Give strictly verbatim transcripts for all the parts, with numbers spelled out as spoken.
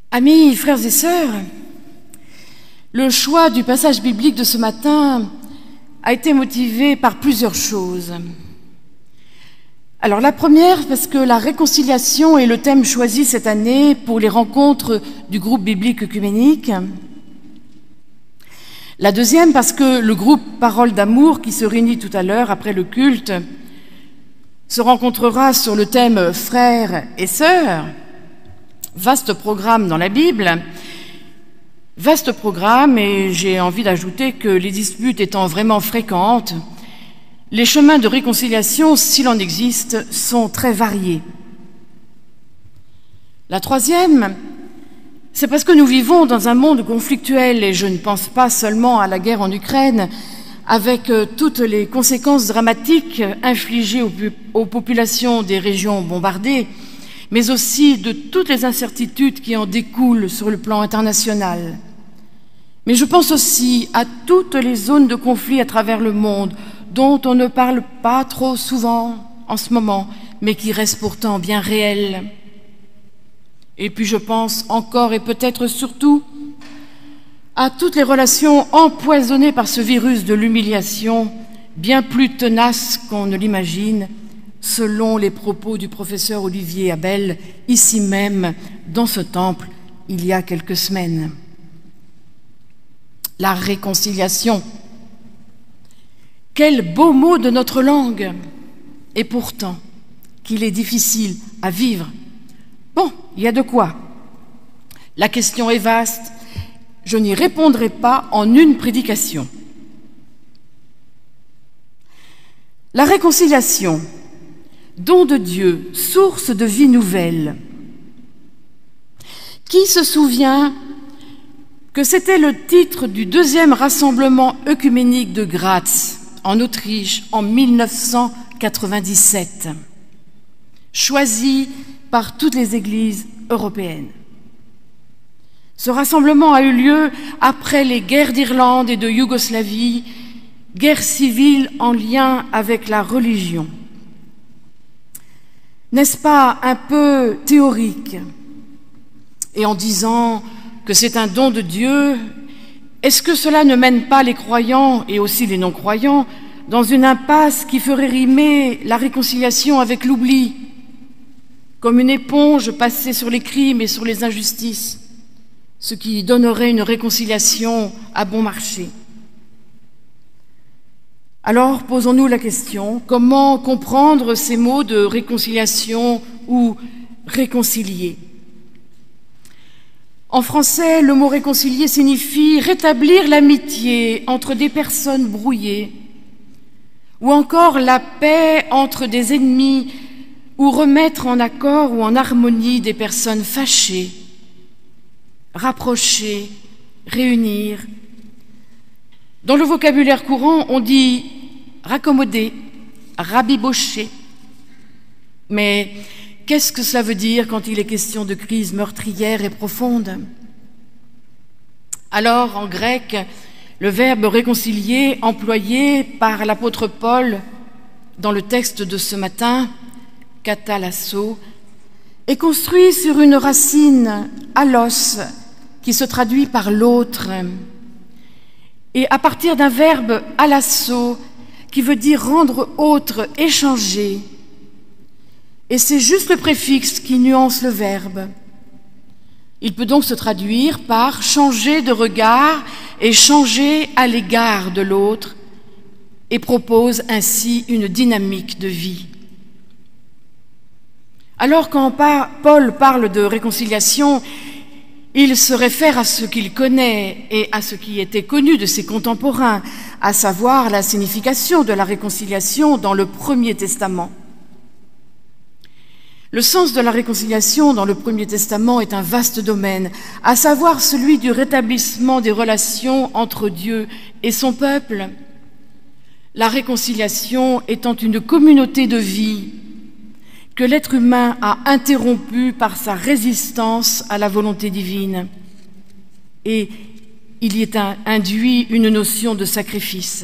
Amis, frères et sœurs, le choix du passage biblique de ce matin a été motivé par plusieurs choses. Alors la première, parce que la réconciliation est le thème choisi cette année pour les rencontres du groupe biblique œcuménique. La deuxième, parce que le groupe Parole d'amour, qui se réunit tout à l'heure après le culte, se rencontrera sur le thème frères et sœurs. Vaste programme dans la Bible, vaste programme, et j'ai envie d'ajouter que les disputes étant vraiment fréquentes, les chemins de réconciliation, s'il en existe, sont très variés. La troisième, c'est parce que nous vivons dans un monde conflictuel, et je ne pense pas seulement à la guerre en Ukraine, avec toutes les conséquences dramatiques infligées aux, aux populations des régions bombardées, mais aussi de toutes les incertitudes qui en découlent sur le plan international. Mais je pense aussi à toutes les zones de conflit à travers le monde dont on ne parle pas trop souvent en ce moment, mais qui restent pourtant bien réelles. Et puis je pense encore et peut-être surtout à toutes les relations empoisonnées par ce virus de l'humiliation, bien plus tenace qu'on ne l'imagine, selon les propos du professeur Olivier Abel, ici même, dans ce temple, il y a quelques semaines. La réconciliation. Quel beau mot de notre langue, et pourtant qu'il est difficile à vivre. Bon, il y a de quoi. La question est vaste, je n'y répondrai pas en une prédication. La réconciliation, don de Dieu, source de vie nouvelle. Qui se souvient que c'était le titre du deuxième rassemblement œcuménique de Graz, en Autriche, en mille neuf cent quatre-vingt-dix-sept, choisi par toutes les églises européennes. Ce rassemblement a eu lieu après les guerres d'Irlande et de Yougoslavie, guerres civiles en lien avec la religion. N'est-ce pas un peu théorique? Et en disant que c'est un don de Dieu, est-ce que cela ne mène pas les croyants et aussi les non-croyants dans une impasse qui ferait rimer la réconciliation avec l'oubli, comme une éponge passée sur les crimes et sur les injustices, ce qui donnerait une réconciliation à bon marché? Alors, posons-nous la question, comment comprendre ces mots de réconciliation ou réconcilier? En français, le mot réconcilier signifie rétablir l'amitié entre des personnes brouillées, ou encore la paix entre des ennemis, ou remettre en accord ou en harmonie des personnes fâchées, rapprocher, réunir. Dans le vocabulaire courant, on dit raccommoder, rabibocher. Mais qu'est-ce que cela veut dire quand il est question de crise meurtrière et profonde? Alors, en grec, le verbe réconcilier, employé par l'apôtre Paul dans le texte de ce matin, katalasso, est construit sur une racine allos qui se traduit par l'autre, et à partir d'un verbe alasso qui veut dire rendre autre, échanger. Et c'est juste le préfixe qui nuance le verbe. Il peut donc se traduire par changer de regard et changer à l'égard de l'autre, et propose ainsi une dynamique de vie. Alors quand Paul parle de réconciliation, il se réfère à ce qu'il connaît et à ce qui était connu de ses contemporains, à savoir la signification de la réconciliation dans le Premier Testament. Le sens de la réconciliation dans le Premier Testament est un vaste domaine, à savoir celui du rétablissement des relations entre Dieu et son peuple. La réconciliation étant une communauté de vie que l'être humain a interrompue par sa résistance à la volonté divine. Et il y est induit une notion de sacrifice.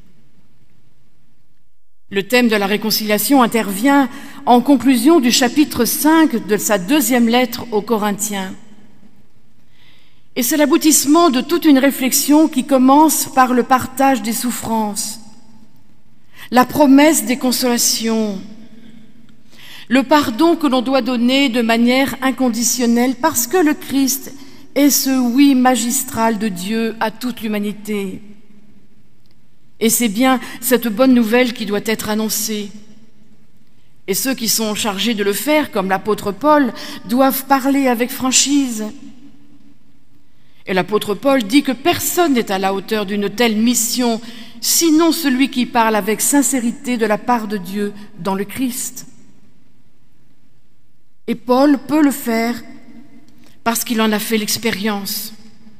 Le thème de la réconciliation intervient en conclusion du chapitre cinq de sa deuxième lettre aux Corinthiens. Et c'est l'aboutissement de toute une réflexion qui commence par le partage des souffrances, la promesse des consolations, le pardon que l'on doit donner de manière inconditionnelle parce que le Christ est ce oui magistral de Dieu à toute l'humanité. Et c'est bien cette bonne nouvelle qui doit être annoncée. Et ceux qui sont chargés de le faire, comme l'apôtre Paul, doivent parler avec franchise. Et l'apôtre Paul dit que personne n'est à la hauteur d'une telle mission, sinon celui qui parle avec sincérité de la part de Dieu dans le Christ. Et Paul peut le faire parce qu'il en a fait l'expérience.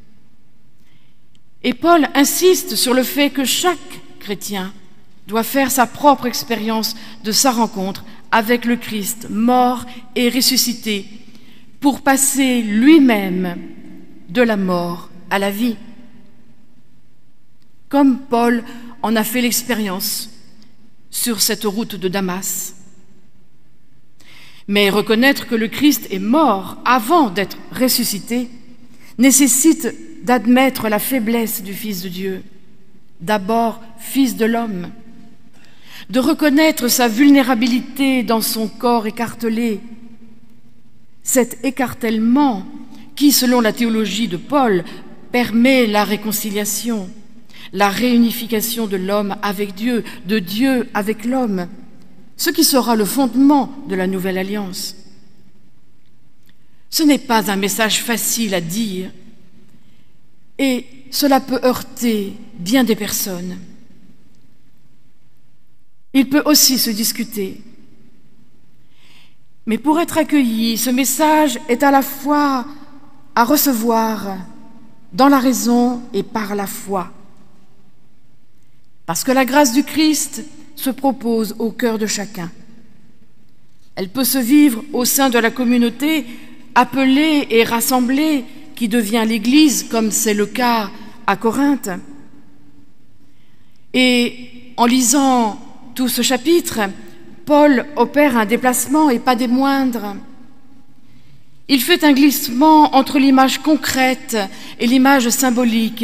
Et Paul insiste sur le fait que chaque chrétien doit faire sa propre expérience de sa rencontre avec le Christ, mort et ressuscité, pour passer lui-même de la mort à la vie. Comme Paul en a fait l'expérience sur cette route de Damas. Mais reconnaître que le Christ est mort avant d'être ressuscité nécessite d'admettre la faiblesse du Fils de Dieu, d'abord Fils de l'homme, de reconnaître sa vulnérabilité dans son corps écartelé, cet écartèlement qui, selon la théologie de Paul, permet la réconciliation, la réunification de l'homme avec Dieu, de Dieu avec l'homme, ce qui sera le fondement de la nouvelle alliance. Ce n'est pas un message facile à dire, et cela peut heurter bien des personnes. Il peut aussi se discuter. Mais pour être accueilli, ce message est à la fois à recevoir dans la raison et par la foi. Parce que la grâce du Christ se propose au cœur de chacun. Elle peut se vivre au sein de la communauté appelée et rassemblée qui devient l'Église, comme c'est le cas à Corinthe. Et en lisant tout ce chapitre, Paul opère un déplacement et pas des moindres. Il fait un glissement entre l'image concrète et l'image symbolique.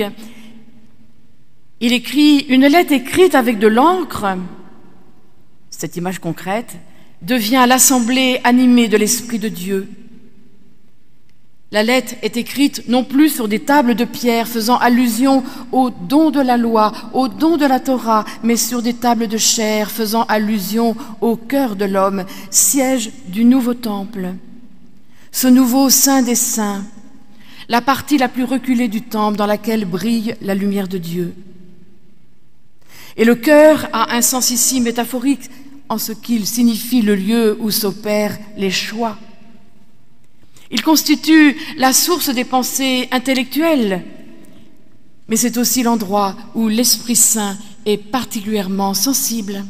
Il écrit une lettre écrite avec de l'encre. Cette image concrète devient l'assemblée animée de l'Esprit de Dieu. La lettre est écrite non plus sur des tables de pierre faisant allusion au don de la loi, au don de la Torah, mais sur des tables de chair faisant allusion au cœur de l'homme, siège du nouveau temple. Ce nouveau Saint des Saints, la partie la plus reculée du temple dans laquelle brille la lumière de Dieu. Et le cœur a un sens ici métaphorique en ce qu'il signifie le lieu où s'opèrent les choix. Il constitue la source des pensées intellectuelles, mais c'est aussi l'endroit où l'Esprit Saint est particulièrement sensible.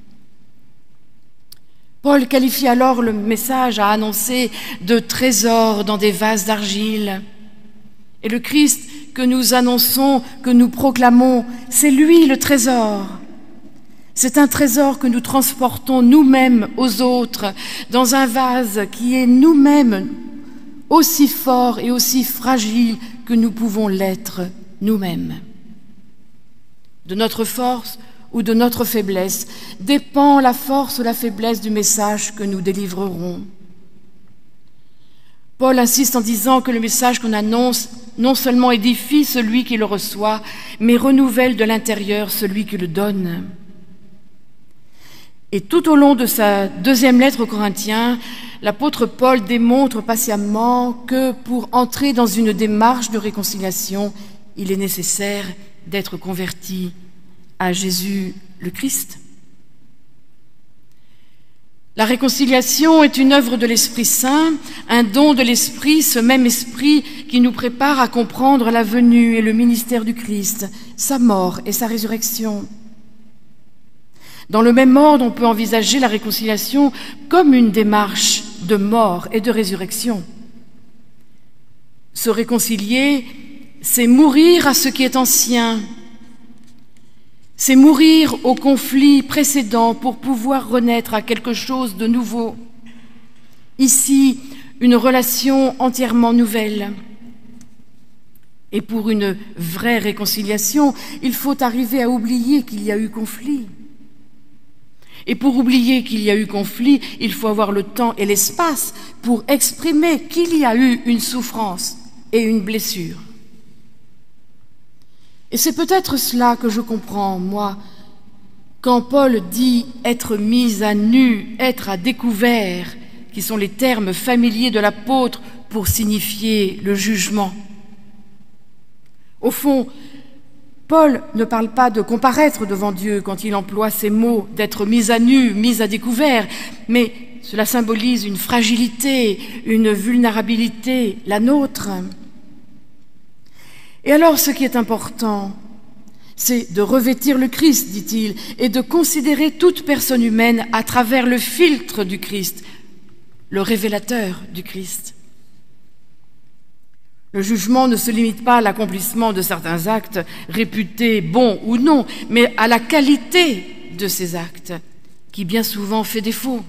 Paul qualifie alors le message à annoncer de trésors dans des vases d'argile. Et le Christ que nous annonçons, que nous proclamons, c'est lui le trésor. C'est un trésor que nous transportons nous-mêmes aux autres dans un vase qui est nous-mêmes aussi fort et aussi fragile que nous pouvons l'être nous-mêmes. De notre force ou de notre faiblesse dépend la force ou la faiblesse du message que nous délivrerons. Paul insiste en disant que le message qu'on annonce non seulement édifie celui qui le reçoit, mais renouvelle de l'intérieur celui qui le donne. Et tout au long de sa deuxième lettre aux Corinthiens, l'apôtre Paul démontre patiemment que pour entrer dans une démarche de réconciliation, il est nécessaire d'être converti à Jésus le Christ. La réconciliation est une œuvre de l'Esprit Saint, un don de l'Esprit, ce même Esprit qui nous prépare à comprendre la venue et le ministère du Christ, sa mort et sa résurrection. Dans le même ordre, on peut envisager la réconciliation comme une démarche de mort et de résurrection. Se réconcilier, c'est mourir à ce qui est ancien, c'est mourir au conflit précédent pour pouvoir renaître à quelque chose de nouveau. Ici, une relation entièrement nouvelle. Et pour une vraie réconciliation, il faut arriver à oublier qu'il y a eu conflit. Et pour oublier qu'il y a eu conflit, il faut avoir le temps et l'espace pour exprimer qu'il y a eu une souffrance et une blessure. Et c'est peut-être cela que je comprends, moi, quand Paul dit être mis à nu, être à découvert, qui sont les termes familiers de l'apôtre pour signifier le jugement. Au fond, Paul ne parle pas de comparaître devant Dieu quand il emploie ces mots d'être mis à nu, mis à découvert, mais cela symbolise une fragilité, une vulnérabilité, la nôtre. Et alors, ce qui est important, c'est de revêtir le Christ, dit-il, et de considérer toute personne humaine à travers le filtre du Christ, le révélateur du Christ. Le jugement ne se limite pas à l'accomplissement de certains actes réputés bons ou non, mais à la qualité de ces actes, qui bien souvent fait défaut.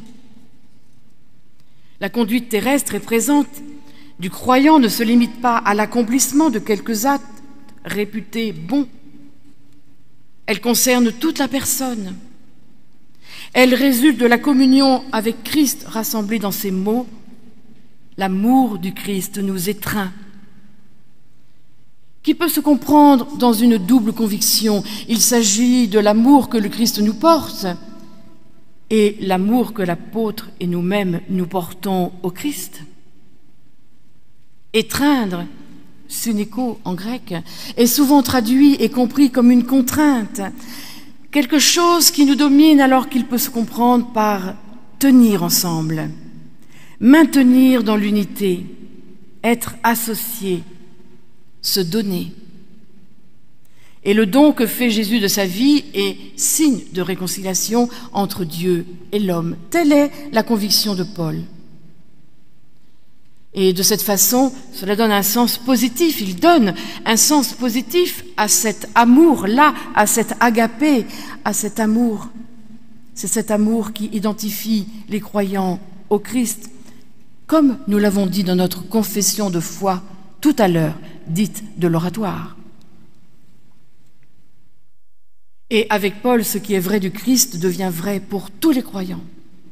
La conduite terrestre et présente du croyant ne se limite pas à l'accomplissement de quelques actes réputés bons. Elle concerne toute la personne. Elle résulte de la communion avec Christ rassemblée dans ces mots. L'amour du Christ nous étreint. Qui peut se comprendre dans une double conviction. Il s'agit de l'amour que le Christ nous porte et l'amour que l'apôtre et nous-mêmes nous portons au Christ. Étreindre, suneko en grec, est souvent traduit et compris comme une contrainte, quelque chose qui nous domine alors qu'il peut se comprendre par tenir ensemble, maintenir dans l'unité, être associé, se donner. Et le don que fait Jésus de sa vie est signe de réconciliation entre Dieu et l'homme. Telle est la conviction de Paul. Et de cette façon, cela donne un sens positif. Il donne un sens positif à cet amour-là, à cet agapé, à cet amour. C'est cet amour qui identifie les croyants au Christ, comme nous l'avons dit dans notre confession de foi tout à l'heure, dite de l'oratoire. Et avec Paul, ce qui est vrai du Christ devient vrai pour tous les croyants.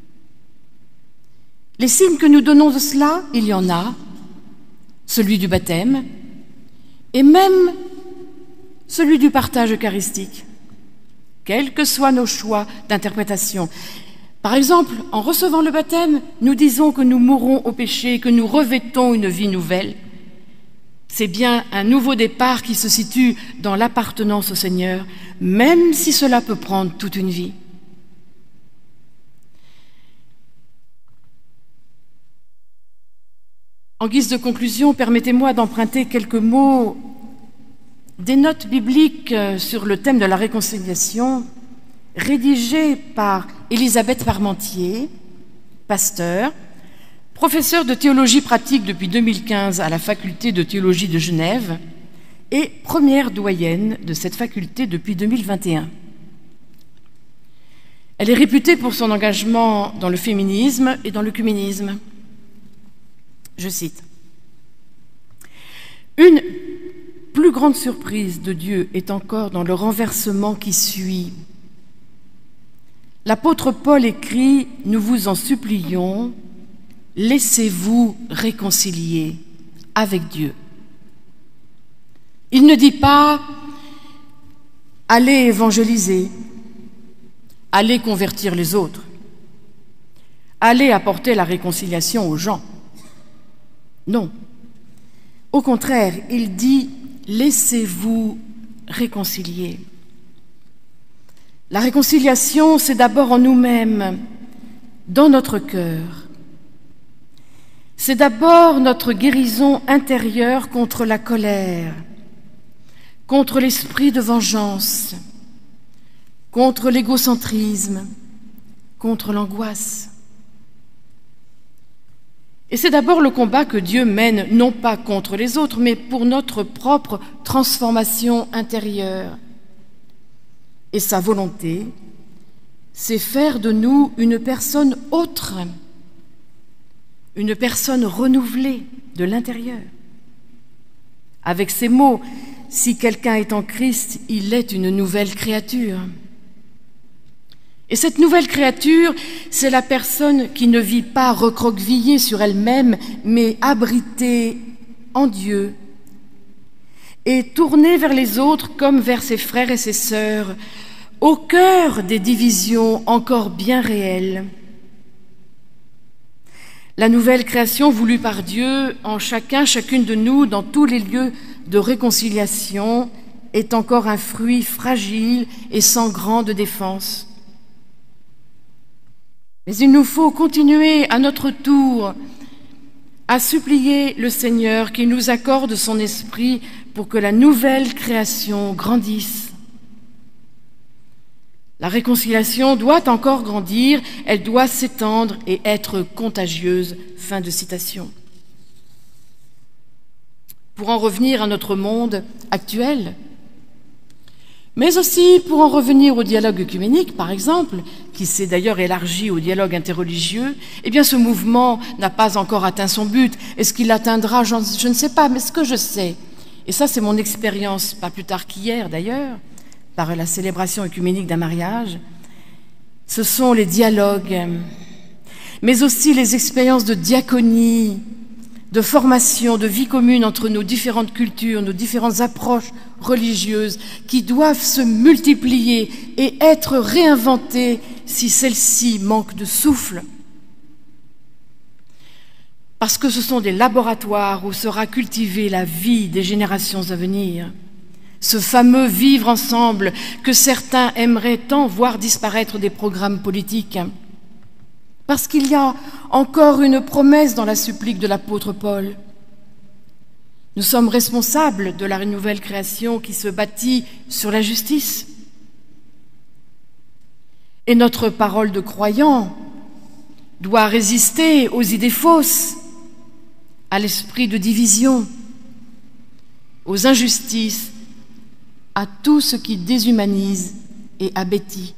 Les signes que nous donnons de cela, il y en a, celui du baptême et même celui du partage eucharistique, quels que soient nos choix d'interprétation. Par exemple, en recevant le baptême, nous disons que nous mourrons au péché, que nous revêtons une vie nouvelle. C'est bien un nouveau départ qui se situe dans l'appartenance au Seigneur, même si cela peut prendre toute une vie. En guise de conclusion, permettez-moi d'emprunter quelques mots des notes bibliques sur le thème de la réconciliation, rédigées par Élisabeth Parmentier, pasteur, professeur de théologie pratique depuis deux mille quinze à la faculté de théologie de Genève et première doyenne de cette faculté depuis deux mille vingt et un. Elle est réputée pour son engagement dans le féminisme et dans l'œcuménisme. Je cite. « Une plus grande surprise de Dieu est encore dans le renversement qui suit. L'apôtre Paul écrit « Nous vous en supplions, laissez-vous réconcilier avec Dieu. » Il ne dit pas « Allez évangéliser, allez convertir les autres, allez apporter la réconciliation aux gens. » Non. Au contraire, il dit « Laissez-vous réconcilier. » La réconciliation, c'est d'abord en nous-mêmes, dans notre cœur. C'est d'abord notre guérison intérieure contre la colère, contre l'esprit de vengeance, contre l'égocentrisme, contre l'angoisse. Et c'est d'abord le combat que Dieu mène, non pas contre les autres, mais pour notre propre transformation intérieure. Et sa volonté, c'est faire de nous une personne autre, une personne renouvelée de l'intérieur. Avec ces mots, si quelqu'un est en Christ, il est une nouvelle créature. Et cette nouvelle créature, c'est la personne qui ne vit pas recroquevillée sur elle-même, mais abritée en Dieu et tournée vers les autres comme vers ses frères et ses sœurs, au cœur des divisions encore bien réelles. La nouvelle création voulue par Dieu en chacun, chacune de nous, dans tous les lieux de réconciliation, est encore un fruit fragile et sans grande défense. Mais il nous faut continuer à notre tour à supplier le Seigneur qu'il nous accorde son esprit pour que la nouvelle création grandisse. La réconciliation doit encore grandir, elle doit s'étendre et être contagieuse. Fin de citation. Pour en revenir à notre monde actuel, mais aussi pour en revenir au dialogue œcuménique, par exemple, qui s'est d'ailleurs élargi au dialogue interreligieux, eh bien ce mouvement n'a pas encore atteint son but. Est-ce qu'il l'atteindra? Je ne sais pas, mais ce que je sais, et ça c'est mon expérience, pas plus tard qu'hier d'ailleurs, par la célébration œcuménique d'un mariage, ce sont les dialogues, mais aussi les expériences de diaconie, de formation, de vie commune entre nos différentes cultures, nos différentes approches religieuses qui doivent se multiplier et être réinventées si celles-ci manquent de souffle. Parce que ce sont des laboratoires où sera cultivée la vie des générations à venir. Ce fameux vivre ensemble que certains aimeraient tant voir disparaître des programmes politiques. Parce qu'il y a encore une promesse dans la supplique de l'apôtre Paul. Nous sommes responsables de la nouvelle création qui se bâtit sur la justice. Et notre parole de croyant doit résister aux idées fausses, à l'esprit de division, aux injustices, à tout ce qui déshumanise et abétit.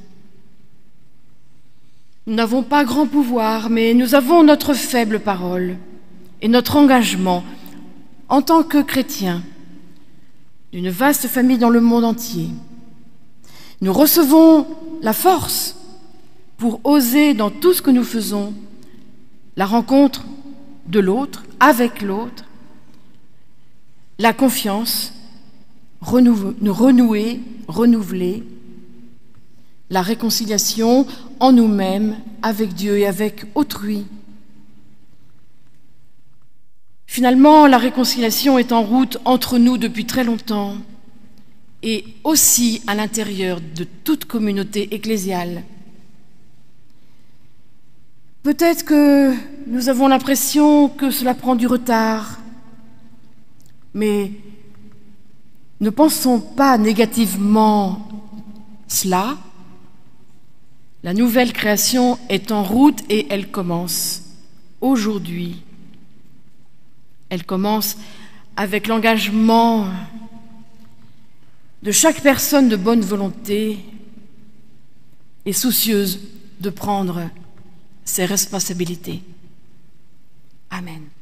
Nous n'avons pas grand pouvoir, mais nous avons notre faible parole et notre engagement en tant que chrétiens d'une vaste famille dans le monde entier. Nous recevons la force pour oser dans tout ce que nous faisons la rencontre de l'autre, avec l'autre, la confiance, renouveler, renouer, renouveler, la réconciliation en nous-mêmes, avec Dieu et avec autrui. Finalement, la réconciliation est en route entre nous depuis très longtemps et aussi à l'intérieur de toute communauté ecclésiale. Peut-être que nous avons l'impression que cela prend du retard, mais ne pensons pas négativement cela. La nouvelle création est en route et elle commence aujourd'hui. Elle commence avec l'engagement de chaque personne de bonne volonté et soucieuse de prendre ses responsabilités. Amen.